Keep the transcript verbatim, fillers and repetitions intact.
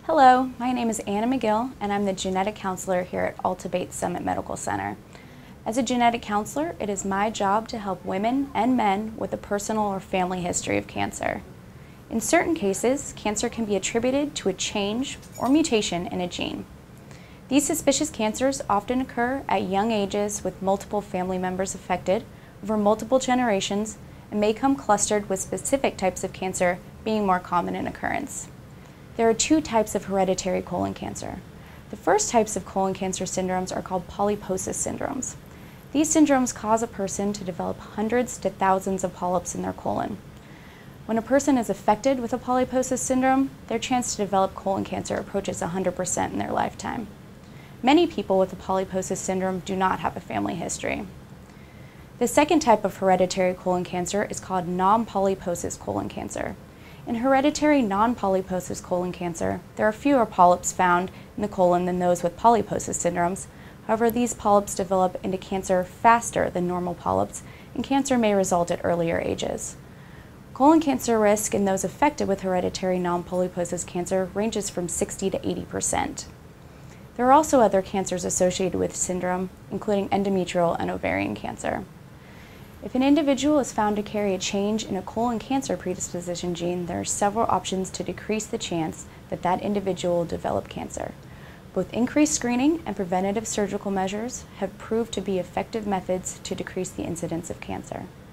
Hello, my name is Anna McGill and I'm the genetic counselor here at Alta Summit Medical Center. As a genetic counselor, it is my job to help women and men with a personal or family history of cancer. In certain cases, cancer can be attributed to a change or mutation in a gene. These suspicious cancers often occur at young ages with multiple family members affected over multiple generations and may come clustered with specific types of cancer being more common in occurrence. There are two types of hereditary colon cancer. The first types of colon cancer syndromes are called polyposis syndromes. These syndromes cause a person to develop hundreds to thousands of polyps in their colon. When a person is affected with a polyposis syndrome, their chance to develop colon cancer approaches one hundred percent in their lifetime. Many people with a polyposis syndrome do not have a family history. The second type of hereditary colon cancer is called non-polyposis colon cancer. In hereditary non-polyposis colon cancer, there are fewer polyps found in the colon than those with polyposis syndromes. However, these polyps develop into cancer faster than normal polyps, and cancer may result at earlier ages. Colon cancer risk in those affected with hereditary non-polyposis cancer ranges from sixty to eighty percent. There are also other cancers associated with syndrome, including endometrial and ovarian cancer. If an individual is found to carry a change in a colon cancer predisposition gene, there are several options to decrease the chance that that individual will develop cancer. Both increased screening and preventative surgical measures have proved to be effective methods to decrease the incidence of cancer.